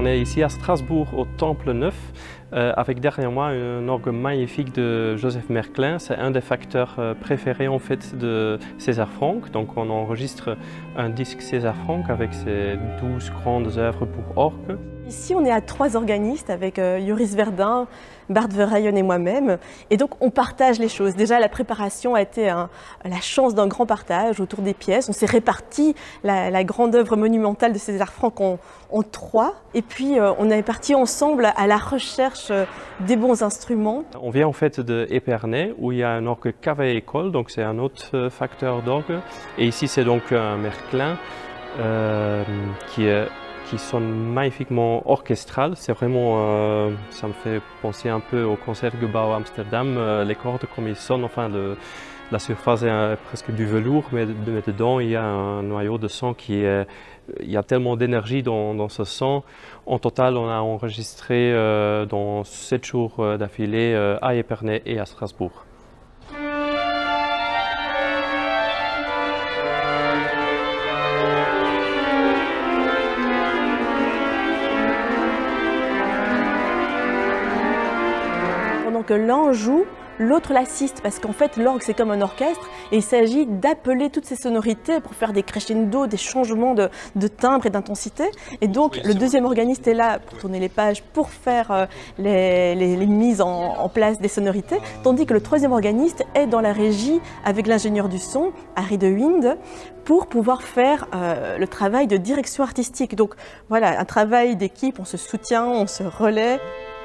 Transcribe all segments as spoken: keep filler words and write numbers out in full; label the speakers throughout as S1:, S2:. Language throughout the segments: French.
S1: on est ici à Strasbourg au Temple Neuf euh, avec derrière moi un orgue magnifique de Joseph Merklin. C'est un des facteurs euh, préférés en fait de César Franck. Donc on enregistre un disque César Franck avec ses douze grandes œuvres pour orgue.
S2: Ici, on est à trois organistes avec euh, Joris Verdin, Bart Verheyen et moi-même. Et donc, on partage les choses. Déjà, la préparation a été un, la chance d'un grand partage autour des pièces. On s'est réparti la, la grande œuvre monumentale de César Franck en, en trois. Et puis, euh, on est parti ensemble à la recherche euh, des bons instruments.
S1: On vient en fait de Épernay, où il y a un orgue Cave-École, donc c'est un autre facteur d'orgue. Et ici, c'est donc un Merklin euh, qui est qui sonne magnifiquement orchestral. C'est vraiment, euh, ça me fait penser un peu au Concertgebouw à Amsterdam, euh, les cordes comme ils sonnent, enfin le, la surface est euh, presque du velours, mais, mais dedans il y a un noyau de son qui est, il y a tellement d'énergie dans, dans ce son. En total, on a enregistré euh, dans sept jours d'affilée euh, à Épernay et à Strasbourg.
S2: Que l'un joue, l'autre l'assiste, parce qu'en fait l'orgue c'est comme un orchestre et il s'agit d'appeler toutes ces sonorités pour faire des crescendo, des changements de, de timbre et d'intensité. Et donc le deuxième organiste est là pour tourner les pages, pour faire euh, les, les, les mises en, en place des sonorités, tandis que le troisième organiste est dans la régie avec l'ingénieur du son, Harry de Wind, pour pouvoir faire euh, le travail de direction artistique. Donc voilà, un travail d'équipe, on se soutient, on se relaie.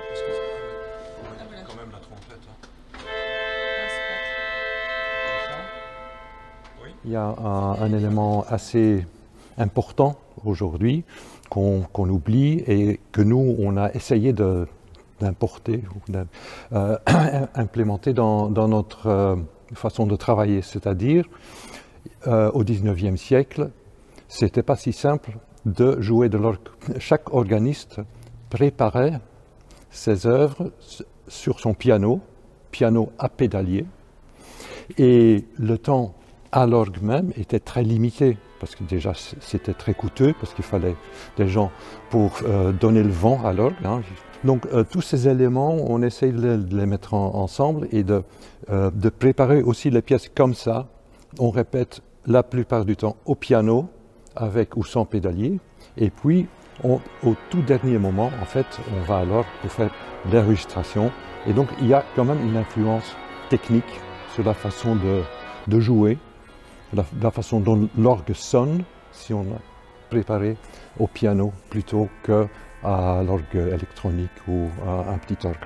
S3: Il y a un, un élément assez important aujourd'hui qu'on qu'on oublie et que nous, on a essayé d'importer ou d'implémenter euh, dans, dans notre euh, façon de travailler. C'est-à-dire, euh, au dix-neuvième siècle, c'était pas si simple de jouer de l'orgue. Chaque organiste préparait ses œuvres sur son piano, piano à pédalier, et le temps à l'orgue même était très limité, parce que déjà c'était très coûteux, parce qu'il fallait des gens pour euh, donner le vent à l'orgue. Hein. Donc euh, tous ces éléments, on essaye de les, de les mettre en, ensemble et de, euh, de préparer aussi les pièces comme ça. On répète la plupart du temps au piano, avec ou sans pédalier, et puis on, au tout dernier moment, en fait, on va à l'orgue pour faire l'enregistration. Et donc il y a quand même une influence technique sur la façon de, de jouer. La, la façon dont l'orgue sonne, si on a préparé au piano plutôt qu'à l'orgue électronique ou à un petit orgue.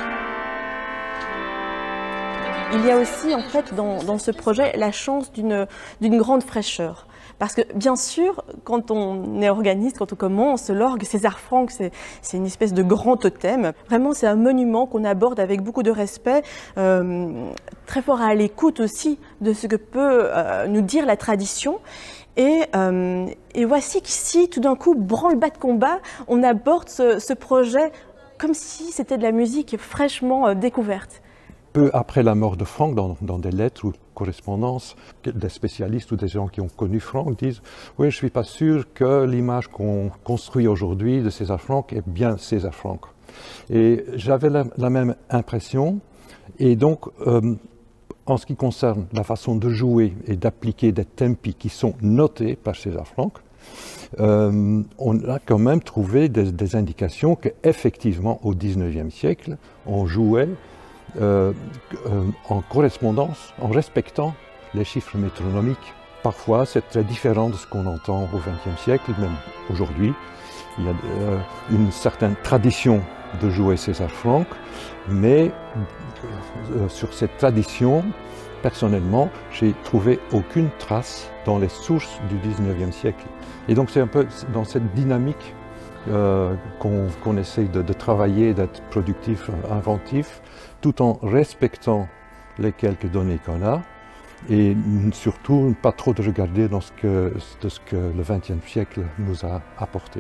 S2: Il y a aussi en fait dans, dans ce projet la chance d'une d'une grande fraîcheur. Parce que bien sûr, quand on est organiste, quand on commence, l'orgue César Franck, c'est une espèce de grand totem. Vraiment, c'est un monument qu'on aborde avec beaucoup de respect, euh, très fort à l'écoute aussi de ce que peut euh, nous dire la tradition. Et, euh, et voici qu'ici, tout d'un coup, branle-bas de combat, on aborde ce, ce projet comme si c'était de la musique fraîchement euh, découverte.
S3: Peu après la mort de Franck, dans, dans des lettres ou correspondances, des spécialistes ou des gens qui ont connu Franck disent « Oui, je ne suis pas sûr que l'image qu'on construit aujourd'hui de César Franck est bien César Franck. » Et j'avais la, la même impression. Et donc, euh, en ce qui concerne la façon de jouer et d'appliquer des tempi qui sont notés par César Franck, euh, on a quand même trouvé des, des indications qu'effectivement, au dix-neuvième siècle, on jouait Euh, euh, en correspondance, en respectant les chiffres métronomiques. Parfois, c'est très différent de ce qu'on entend au vingtième siècle, même aujourd'hui. Il y a euh, une certaine tradition de jouer César Franck, mais euh, sur cette tradition, personnellement, j'ai trouvé aucune trace dans les sources du dix-neuvième siècle. Et donc c'est un peu dans cette dynamique euh, qu'on qu'on essaye de, de travailler, d'être productif, inventif, tout en respectant les quelques données qu'on a, et surtout pas trop de regarder dans ce que, de ce que le vingtième siècle nous a apporté.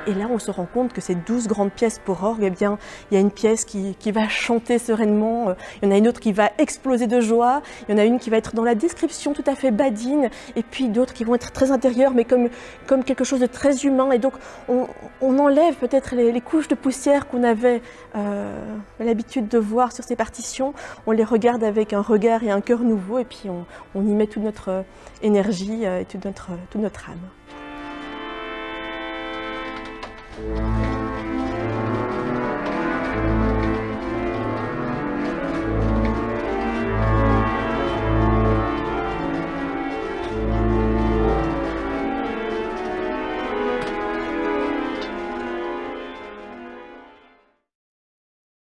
S2: Et là, on se rend compte que ces douze grandes pièces pour orgue, eh bien, il y a une pièce qui, qui va chanter sereinement, il y en a une autre qui va exploser de joie, il y en a une qui va être dans la description tout à fait badine, et puis d'autres qui vont être très intérieures, mais comme, comme quelque chose de très humain. Et donc, on, on enlève peut-être les, les couches de poussière qu'on avait euh, l'habitude de voir sur ces partitions. On les regarde avec un regard et un cœur nouveau, et puis on, on y met toute notre énergie et toute notre, toute notre âme.